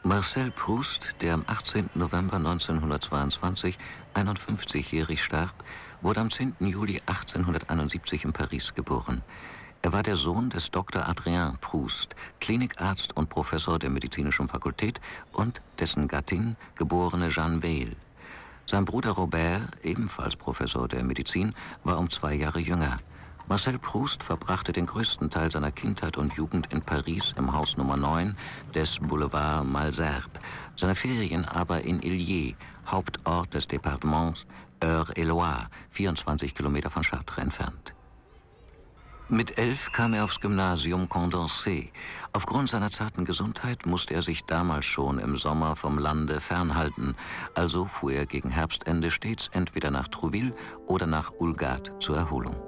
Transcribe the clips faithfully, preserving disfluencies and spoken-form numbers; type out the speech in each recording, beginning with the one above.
Marcel Proust, der am achtzehnten November neunzehnhundertzweiundzwanzig einundfünfzigjährig starb, wurde am zehnten Juli achtzehnhunderteinundsiebzig in Paris geboren. Er war der Sohn des Doktor Adrien Proust, Klinikarzt und Professor der Medizinischen Fakultät, und dessen Gattin, geborene Jeanne Weil. Sein Bruder Robert, ebenfalls Professor der Medizin, war um zwei Jahre jünger. Marcel Proust verbrachte den größten Teil seiner Kindheit und Jugend in Paris im Haus Nummer neun des Boulevard Malesherbes, seine Ferien aber in Illiers, Hauptort des Departements Eure-et-Loir, vierundzwanzig Kilometer von Chartres entfernt. Mit elf kam er aufs Gymnasium Condorcet. Aufgrund seiner zarten Gesundheit musste er sich damals schon im Sommer vom Lande fernhalten. Also fuhr er gegen Herbstende stets entweder nach Trouville oder nach Houlgate zur Erholung.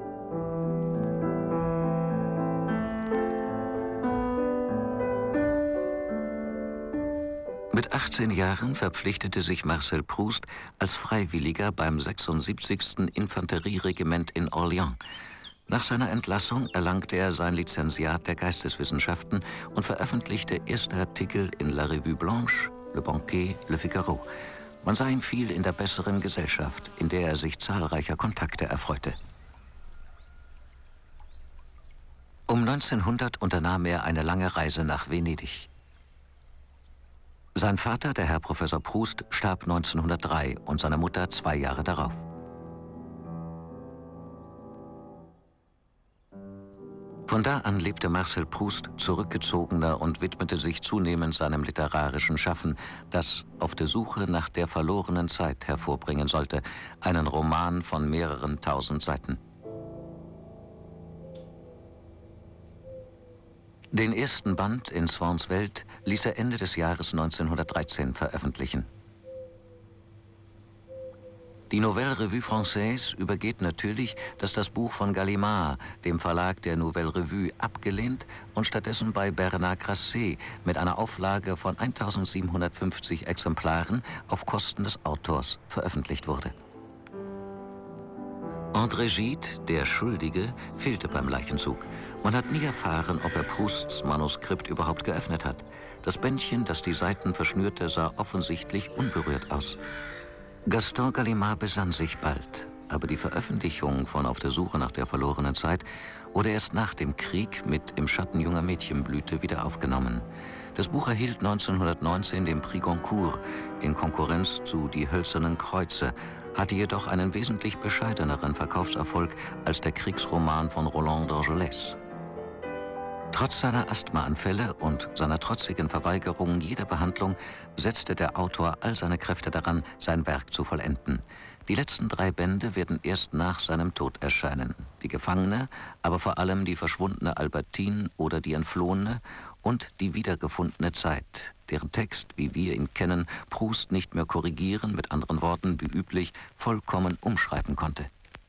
Mit achtzehn Jahren verpflichtete sich Marcel Proust als Freiwilliger beim sechsundsiebzigsten Infanterieregiment in Orléans. Nach seiner Entlassung erlangte er sein Lizenziat der Geisteswissenschaften und veröffentlichte erste Artikel in La Revue Blanche, Le Banquet, Le Figaro. Man sah ihn viel in der besseren Gesellschaft, in der er sich zahlreicher Kontakte erfreute. Um neunzehnhundert unternahm er eine lange Reise nach Venedig. Sein Vater, der Herr Professor Proust, starb neunzehnhundertdrei und seine Mutter zwei Jahre darauf. Von da an lebte Marcel Proust zurückgezogener und widmete sich zunehmend seinem literarischen Schaffen, das auf der Suche nach der verlorenen Zeit hervorbringen sollte, einen Roman von mehreren tausend Seiten. Den ersten Band in Swans Welt ließ er Ende des Jahres neunzehnhundertdreizehn veröffentlichen. Die Nouvelle Revue Française übergeht natürlich, dass das Buch von Gallimard, dem Verlag der Nouvelle Revue, abgelehnt und stattdessen bei Bernard Grasset mit einer Auflage von eintausendsiebenhundertfünfzig Exemplaren auf Kosten des Autors veröffentlicht wurde. André Gide, der Schuldige, fehlte beim Leichenzug. Man hat nie erfahren, ob er Prousts Manuskript überhaupt geöffnet hat. Das Bändchen, das die Seiten verschnürte, sah offensichtlich unberührt aus. Gaston Gallimard besann sich bald, aber die Veröffentlichung von Auf der Suche nach der verlorenen Zeit wurde erst nach dem Krieg mit Im Schatten junger Mädchenblüte wieder aufgenommen. Das Buch erhielt neunzehnhundertneunzehn den Prix Goncourt in Konkurrenz zu Die hölzernen Kreuze, hatte jedoch einen wesentlich bescheideneren Verkaufserfolg als der Kriegsroman von Roland d'Argelès. Trotz seiner Asthmaanfälle und seiner trotzigen Verweigerung jeder Behandlung setzte der Autor all seine Kräfte daran, sein Werk zu vollenden. Die letzten drei Bände werden erst nach seinem Tod erscheinen. Die Gefangene, aber vor allem die verschwundene Albertine oder die Entflohene und die wiedergefundene Zeit, deren Text, wie wir ihn kennen, Proust nicht mehr korrigieren, mit anderen Worten wie üblich vollkommen umschreiben konnte.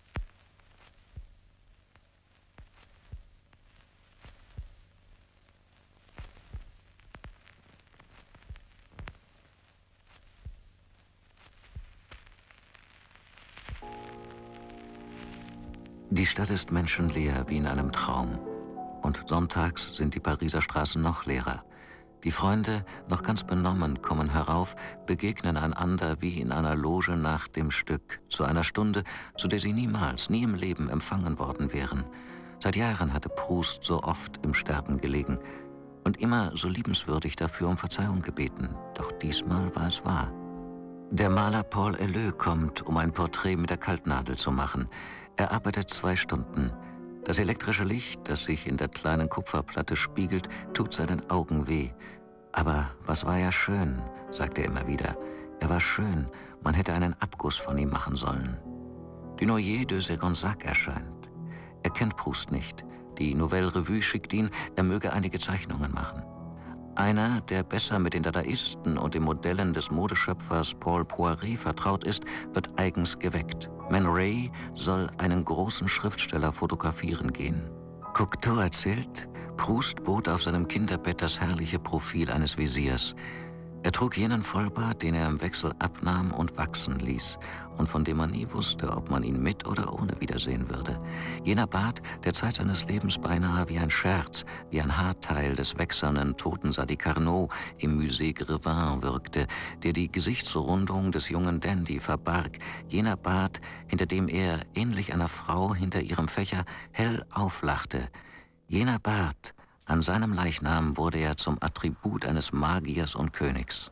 Die Stadt ist menschenleer wie in einem Traum. Und sonntags sind die Pariser Straßen noch leerer. Die Freunde, noch ganz benommen, kommen herauf, begegnen einander wie in einer Loge nach dem Stück, zu einer Stunde, zu der sie niemals, nie im Leben empfangen worden wären. Seit Jahren hatte Proust so oft im Sterben gelegen und immer so liebenswürdig dafür um Verzeihung gebeten. Doch diesmal war es wahr. Der Maler Paul Helleu kommt, um ein Porträt mit der Kaltnadel zu machen. Er arbeitet zwei Stunden. Das elektrische Licht, das sich in der kleinen Kupferplatte spiegelt, tut seinen Augen weh. Aber was war er schön, sagt er immer wieder. Er war schön, man hätte einen Abguss von ihm machen sollen. Dunoyer de Segonzac erscheint. Er kennt Proust nicht. Die Nouvelle Revue schickt ihn, er möge einige Zeichnungen machen. Einer, der besser mit den Dadaisten und den Modellen des Modeschöpfers Paul Poiret vertraut ist, wird eigens geweckt. Man Ray soll einen großen Schriftsteller fotografieren gehen. Cocteau erzählt, Proust bot auf seinem Kinderbett das herrliche Profil eines Wesirs. Er trug jenen Vollbart, den er im Wechsel abnahm und wachsen ließ und von dem man nie wusste, ob man ihn mit oder ohne wiedersehen würde. Jener Bart, der Zeit seines Lebens beinahe wie ein Scherz, wie ein Haarteil des wächsernen toten Sadi Carnot im Musée Grévin wirkte, der die Gesichtsrundung des jungen Dandy verbarg. Jener Bart, hinter dem er, ähnlich einer Frau hinter ihrem Fächer, hell auflachte. Jener Bart, an seinem Leichnam wurde er zum Attribut eines Magiers und Königs.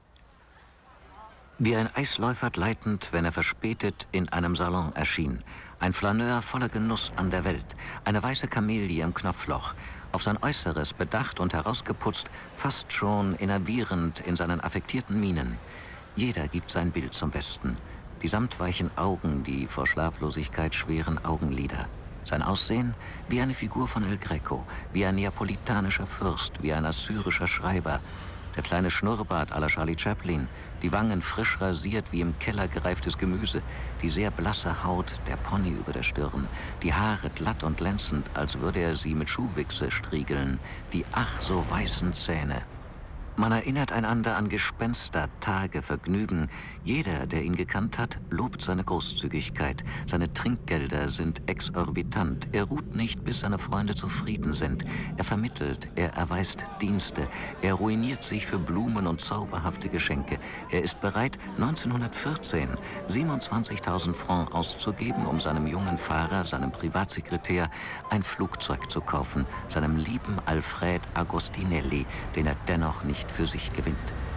Wie ein Eisläufer gleitend, wenn er verspätet in einem Salon erschien. Ein Flaneur voller Genuss an der Welt, eine weiße Kamelie im Knopfloch, auf sein Äußeres bedacht und herausgeputzt, fast schon innervierend in seinen affektierten Mienen. Jeder gibt sein Bild zum Besten. Die samtweichen Augen, die vor Schlaflosigkeit schweren Augenlider. Sein Aussehen wie eine Figur von El Greco, wie ein neapolitanischer Fürst, wie ein assyrischer Schreiber. Der kleine Schnurrbart à la Charlie Chaplin, die Wangen frisch rasiert wie im Keller gereiftes Gemüse, die sehr blasse Haut, der Pony über der Stirn, die Haare glatt und glänzend, als würde er sie mit Schuhwichse striegeln, die ach so weißen Zähne. Man erinnert einander an Gespenster, Tage, Vergnügen. Jeder, der ihn gekannt hat, lobt seine Großzügigkeit. Seine Trinkgelder sind exorbitant. Er ruht nicht, bis seine Freunde zufrieden sind. Er vermittelt, er erweist Dienste. Er ruiniert sich für Blumen und zauberhafte Geschenke. Er ist bereit, neunzehnhundertvierzehn siebenundzwanzigtausend Francs auszugeben, um seinem jungen Fahrer, seinem Privatsekretär, ein Flugzeug zu kaufen. Seinem lieben Alfred Agostinelli, den er dennoch nicht für sich gewinnt.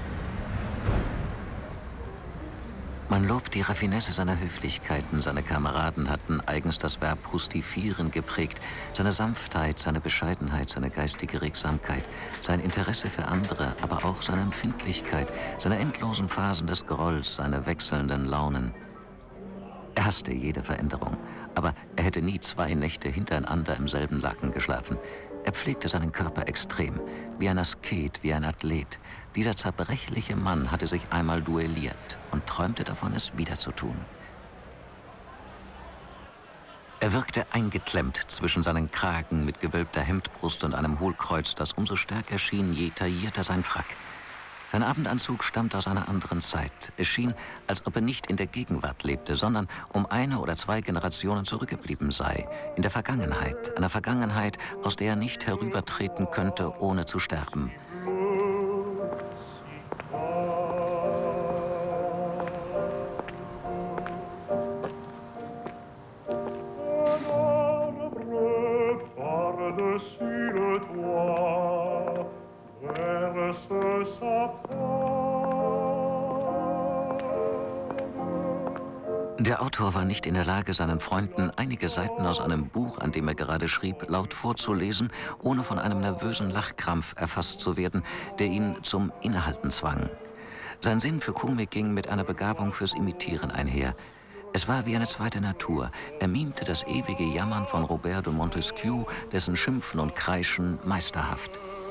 Man lobt die Raffinesse seiner Höflichkeiten. Seine Kameraden hatten eigens das Verb rustifieren geprägt. Seine Sanftheit, seine Bescheidenheit, seine geistige Regsamkeit, sein Interesse für andere, aber auch seine Empfindlichkeit, seine endlosen Phasen des Grolls, seine wechselnden Launen. Er hasste jede Veränderung, aber er hätte nie zwei Nächte hintereinander im selben Laken geschlafen. Er pflegte seinen Körper extrem, wie ein Asket, wie ein Athlet. Dieser zerbrechliche Mann hatte sich einmal duelliert und träumte davon, es wieder zu tun. Er wirkte eingeklemmt zwischen seinen Kragen mit gewölbter Hemdbrust und einem Hohlkreuz, das umso stärker schien, je taillierter sein Frack. Sein Abendanzug stammt aus einer anderen Zeit. Es schien, als ob er nicht in der Gegenwart lebte, sondern um eine oder zwei Generationen zurückgeblieben sei. In der Vergangenheit, einer Vergangenheit, aus der er nicht herübertreten könnte, ohne zu sterben. Der Autor war nicht in der Lage, seinen Freunden einige Seiten aus einem Buch, an dem er gerade schrieb, laut vorzulesen, ohne von einem nervösen Lachkrampf erfasst zu werden, der ihn zum Innehalten zwang. Sein Sinn für Komik ging mit einer Begabung fürs Imitieren einher. Es war wie eine zweite Natur. Er mimte das ewige Jammern von Robert de Montesquieu, dessen Schimpfen und Kreischen meisterhaft.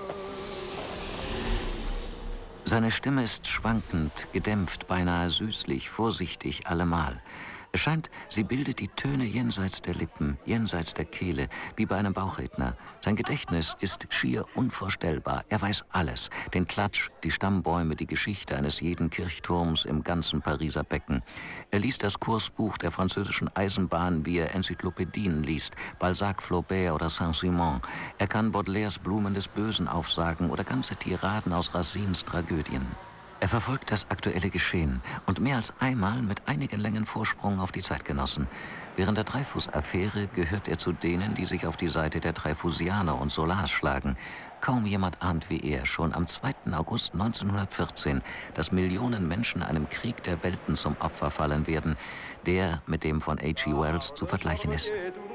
Seine Stimme ist schwankend, gedämpft, beinahe süßlich, vorsichtig, allemal. Es scheint, sie bildet die Töne jenseits der Lippen, jenseits der Kehle, wie bei einem Bauchredner. Sein Gedächtnis ist schier unvorstellbar. Er weiß alles. Den Klatsch, die Stammbäume, die Geschichte eines jeden Kirchturms im ganzen Pariser Becken. Er liest das Kursbuch der französischen Eisenbahn, wie er Enzyklopädien liest, Balzac, Flaubert oder Saint-Simon. Er kann Baudelaires Blumen des Bösen aufsagen oder ganze Tiraden aus Racines Tragödien. Er verfolgt das aktuelle Geschehen und mehr als einmal mit einigen Längen Vorsprung auf die Zeitgenossen. Während der Dreyfus-Affäre gehört er zu denen, die sich auf die Seite der Dreyfusianer und Solars schlagen. Kaum jemand ahnt wie er schon am zweiten August neunzehnhundertvierzehn, dass Millionen Menschen einem Krieg der Welten zum Opfer fallen werden, der mit dem von H G Wells zu vergleichen ist.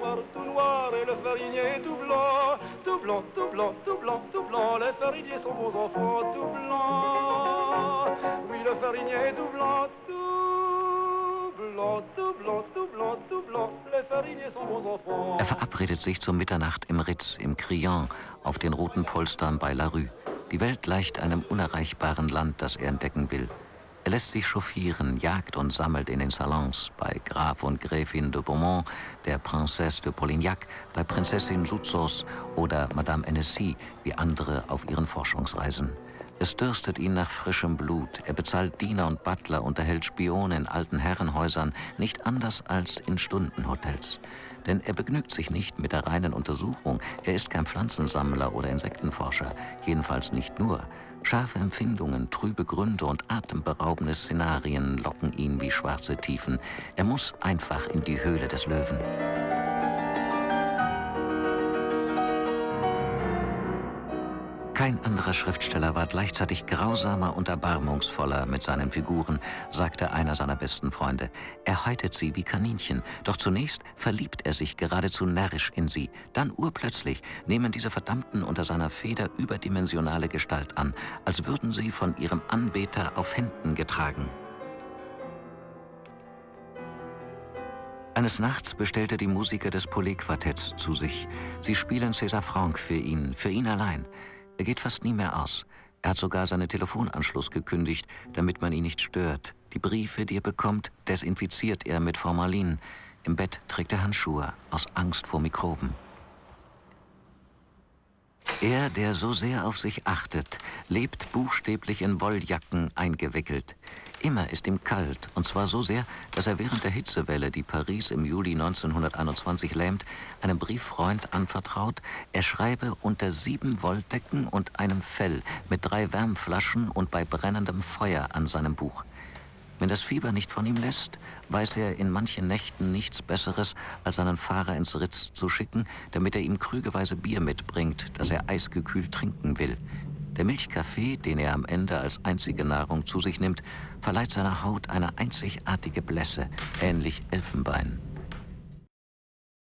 Tout blanc, tout blanc, tout blanc, tout blanc, les fariniers sont beaux enfants, tout blanc. Oui, le farinier est tout blanc, tout blanc, tout blanc, tout blanc, tout blanc, les fariniers sont beaux enfants. Er verabredet sich zur Mitternacht im Ritz, im Crillon, auf den roten Polstern bei La Rue. Die Welt gleicht einem unerreichbaren Land, das er entdecken will. Er lässt sich chauffieren, jagt und sammelt in den Salons, bei Graf und Gräfin de Beaumont, der Princesse de Polignac, bei Prinzessin Souzos oder Madame Hennessy, wie andere auf ihren Forschungsreisen. Es dürstet ihn nach frischem Blut. Er bezahlt Diener und Butler, unterhält Spione in alten Herrenhäusern, nicht anders als in Stundenhotels. Denn er begnügt sich nicht mit der reinen Untersuchung. Er ist kein Pflanzensammler oder Insektenforscher, jedenfalls nicht nur. Scharfe Empfindungen, trübe Gründe und atemberaubende Szenarien locken ihn wie schwarze Tiefen. Er muss einfach in die Höhle des Löwen. Kein anderer Schriftsteller war gleichzeitig grausamer und erbarmungsvoller mit seinen Figuren, sagte einer seiner besten Freunde. Er häutet sie wie Kaninchen, doch zunächst verliebt er sich geradezu närrisch in sie. Dann urplötzlich nehmen diese Verdammten unter seiner Feder überdimensionale Gestalt an, als würden sie von ihrem Anbeter auf Händen getragen. Eines Nachts bestellt er die Musiker des Paulet-Quartetts zu sich. Sie spielen César Franck für ihn, für ihn allein. Er geht fast nie mehr aus. Er hat sogar seinen Telefonanschluss gekündigt, damit man ihn nicht stört. Die Briefe, die er bekommt, desinfiziert er mit Formalin. Im Bett trägt er Handschuhe, aus Angst vor Mikroben. Er, der so sehr auf sich achtet, lebt buchstäblich in Wolljacken eingewickelt. Immer ist ihm kalt, und zwar so sehr, dass er während der Hitzewelle, die Paris im Juli neunzehnhunderteinundzwanzig lähmt, einem Brieffreund anvertraut, er schreibe unter sieben Wolldecken und einem Fell mit drei Wärmflaschen und bei brennendem Feuer an seinem Buch. Wenn das Fieber nicht von ihm lässt, weiß er in manchen Nächten nichts Besseres, als seinen Fahrer ins Ritz zu schicken, damit er ihm krügeweise Bier mitbringt, das er eisgekühlt trinken will. Der Milchkaffee, den er am Ende als einzige Nahrung zu sich nimmt, verleiht seiner Haut eine einzigartige Blässe, ähnlich Elfenbein.